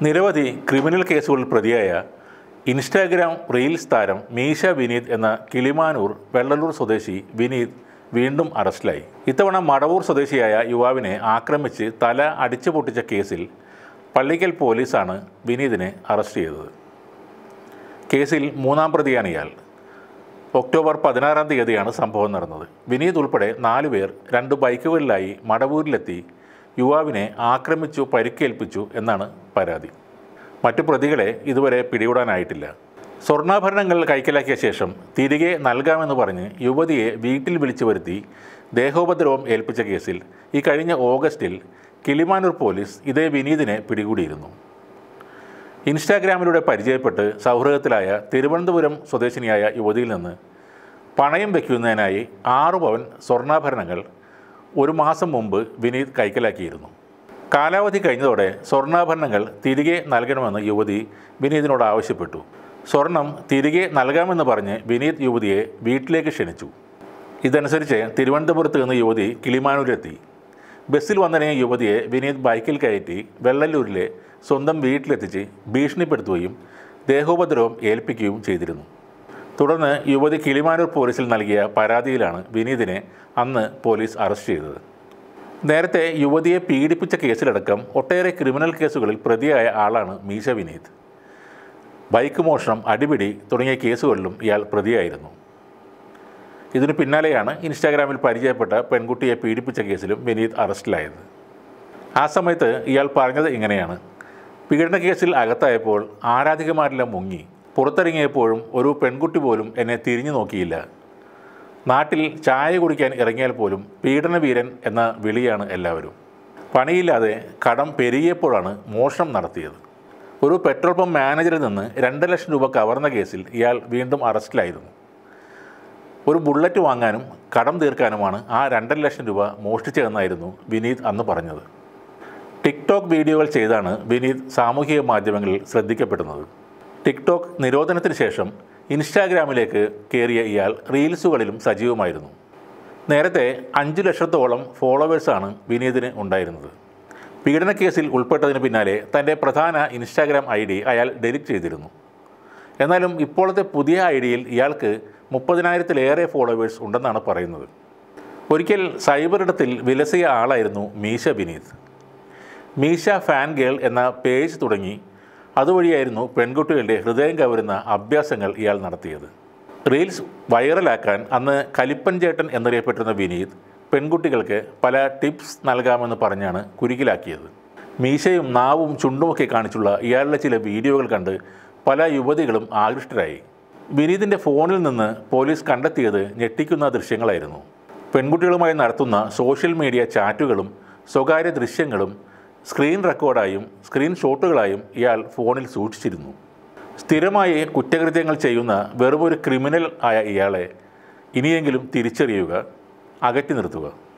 നിരവധി ക്രിമിനൽ കേസുകളിൽ പ്രതിയായ ഇൻസ്റ്റാഗ്രാം റീൽസ് താരം മീശ വിനീത് എന്ന കിളിമാനൂർ വെള്ളലൂർ സ്വദേശി വിനീത് വീണ്ടും അറസ്റ്റിലായി. ഇത്തവണ മടവൂർ സ്വദേശിയായ യുവാവിനെ ആക്രമിച്ച് തല അടിച്ചു പൊട്ടിച്ച കേസിൽ പള്ളിക്കൽ പോലീസാണ് വിനീതിനെ അറസ്റ്റ് ചെയ്തത്. കേസിൽ മൂന്നാം പ്രതിയാണ് ഇയാൾ. ഒക്ടോബർ 16-ാം തീയതിയാണ് സംഭവം നടന്നത്. വിനീത് ഉൾപ്പെടെ 4 പേർ 2 ബൈക്കുകളിലായി മടവൂരിലെത്തി യുവാവിനെ ആക്രമിച്ചു പരിക്കേൽപ്പിച്ചു എന്നാണ് പരാതി. മറ്റു പ്രതികളെ ഇതുവരെ പിടികൂടാനായിട്ടില്ല. സ്വർണ്ണാഭരണങ്ങൾ കൈക്കലാക്കിയ ശേഷം തിരികെ നൽകാമെന്ന് പറഞ്ഞ് യുവതിയെ വീട്ടിൽ വിളിച്ചു വരുത്തി ദേഹോപദ്രവം ഏൽപ്പിച്ച കേസിൽ ഈ കഴിഞ്ഞ ഓഗസ്റ്റിൽ കിളിമാനൂർ പോലീസ് ഇതേ വിനീതിനെ പിടികൂടിയിരുന്നു. ഇൻസ്റ്റാഗ്രാമിലൂടെ പരിചയപ്പെട്ട് സൗഹൃദത്തിലായ തിരുവനന്തപുരം സ്വദേശിനിയായ യുവതിയിൽ നിന്ന് പണയം വയ്ക്കുന്നതിനായി 6 പവൻ സ്വർണ്ണാഭരണങ്ങൾ 1 മാസം മുമ്പ് വിനീത് കൈക്കലാക്കിയിരുന്നു. കാലാവധി കഴിഞ്ഞതോടെ സ്വർണ്ണാഭരണങ്ങൾ തിരികെ നൽകണമെന്ന് യുവതി വിനീതിനോട് ആവശ്യപ്പെട്ടു. സ്വർണം തിരികെ നൽകാമെന്ന് പറഞ്ഞ് വിനീത് യുവതിയെ വീട്ടിലേക്ക് ക്ഷണിച്ചു. ഇതനുസരിച്ച് തിരുവനന്തപുരത്ത് നിന്ന് യുവതി കിളിമാനൂരിലെത്തി. ബസ്സിൽ വന്നിറങ്ങിയ യുവതിയെ വിനീത് ബൈക്കിൽ കയറ്റി വെള്ളല്ലൂരിലെ സ്വന്തം വീട്ടിലെത്തിച്ച് ഭീഷണിപ്പെടുത്തുകയും ദേഹോപദ്രവം ഏൽപ്പിക്കുകയും ചെയ്തിരുന്നു. തുടർന്ന് യുവതി കിളിമാനൂർ പോലീസിൽ നൽകിയ പരാതിയിലാണ് വിനീതിനെ അന്ന് പോലീസ് അറസ്റ്റ് ചെയ്തത്. നേരത്തെ യുവതിയെ പീഡിപ്പിച്ച കേസിലടക്കം ഒട്ടേറെ ക്രിമിനൽ കേസുകളിൽ പ്രതിയായ ആളാണ് മീശ വിനീത്. ബൈക്ക് മോഷണം, അടിപിടി തുടങ്ങിയ കേസുകളിലും ഇയാൾ പ്രതിയായിരുന്നു. ഇതിനു പിന്നാലെയാണ് ഇൻസ്റ്റാഗ്രാമിൽ പരിചയപ്പെട്ട പെൺകുട്ടിയെ പീഡിപ്പിച്ച കേസിലും വിനീത് അറസ്റ്റിലായത്. ആ സമയത്ത് ഇയാൾ പറഞ്ഞത് ഇങ്ങനെയാണ്: പീഡന കേസിൽ അകത്തായപ്പോൾ ആരാധികമാരെല്ലാം മുങ്ങി. പുറത്തിറങ്ങിയപ്പോഴും ഒരു പെൺകുട്ടി പോലും എന്നെ തിരിഞ്ഞു നോക്കിയില്ല. നാട്ടിൽ ചായ കുടിക്കാൻ ഇറങ്ങിയാൽ പോലും പീഡനവീരൻ എന്ന വിളിയാണ് എല്ലാവരും. പണിയില്ലാതെ കടം പെരുകിയപ്പോഴാണ് മോഷണം നടത്തിയത്. ഒരു പെട്രോൾ പമ്പ് മാനേജറിൽ നിന്ന് 2 ലക്ഷം രൂപ കവർന്ന കേസിൽ ഇയാൾ വീണ്ടും അറസ്റ്റിലായിരുന്നു. ഒരു ബുള്ളറ്റ് വാങ്ങാനും കടം തീർക്കാനുമാണ് ആ 2 ലക്ഷം രൂപ മോഷ്ടിച്ചതെന്നായിരുന്നു വിനീത് അന്ന് പറഞ്ഞത്. ടിക്ടോക്ക് വീഡിയോകൾ ചെയ്താണ് വിനീത് സാമൂഹിക മാധ്യമങ്ങളിൽ ശ്രദ്ധിക്കപ്പെടുന്നത്. ടിക്ടോക്ക് നിരോധനത്തിന് ശേഷം ഇൻസ്റ്റാഗ്രാമിലേക്ക് കയറിയ ഇയാൾ റീൽസുകളിലും സജീവമായിരുന്നു. നേരത്തെ 5 ലക്ഷത്തോളം ഫോളോവേഴ്സാണ് വിനീതിന് ഉണ്ടായിരുന്നത്. പീഡനക്കേസിൽ ഉൾപ്പെട്ടതിന് പിന്നാലെ തൻ്റെ പ്രധാന ഇൻസ്റ്റാഗ്രാം ID അയാൾ ഡിലീറ്റ് ചെയ്തിരുന്നു. എന്നാലും ഇപ്പോഴത്തെ പുതിയ IDയിൽ ഇയാൾക്ക് 30,000-ലേറെ ഫോളോവേഴ്സ് ഉണ്ടെന്നാണ് പറയുന്നത്. ഒരിക്കൽ സൈബറിടത്തിൽ വിലസിയ ആളായിരുന്നു മീശ വിനീത്. മീശ ഫാൻ ഗേൾ എന്ന പേജ് തുടങ്ങി അതുവഴിയായിരുന്നു പെൺകുട്ടികളുടെ ഹൃദയം കവരുന്ന അഭ്യാസങ്ങൾ ഇയാൾ നടത്തിയത്. റീൽസ് വൈറലാക്കാൻ അന്ന് കലിപ്പൻ ചേട്ടൻ എന്നറിയപ്പെട്ടിരുന്ന വിനീത് പെൺകുട്ടികൾക്ക് പല ടിപ്സ് നൽകാമെന്ന് പറഞ്ഞാണ് കുരുക്കിലാക്കിയത്. മീശയും നാവും ചുണ്ടുമൊക്കെ കാണിച്ചുള്ള ഇയാളുടെ ചില വീഡിയോകൾ കണ്ട് പല യുവതികളും ആകൃഷ്ടരായി. വിനീതിൻ്റെ ഫോണിൽ നിന്ന് പോലീസ് കണ്ടെത്തിയത് ഞെട്ടിക്കുന്ന ദൃശ്യങ്ങളായിരുന്നു. പെൺകുട്ടികളുമായി നടത്തുന്ന സോഷ്യൽ മീഡിയ ചാറ്റുകളും സ്വകാര്യ ദൃശ്യങ്ങളും സ്ക്രീൻ റെക്കോർഡായും സ്ക്രീൻ ഷോട്ടുകളായും ഇയാൾ ഫോണിൽ സൂക്ഷിച്ചിരുന്നു. സ്ഥിരമായി കുറ്റകൃത്യങ്ങൾ ചെയ്യുന്ന വെറുമൊരു ക്രിമിനൽ ആയ ഇയാളെ ഇനിയെങ്കിലും തിരിച്ചറിയുക, അകറ്റി നിർത്തുക.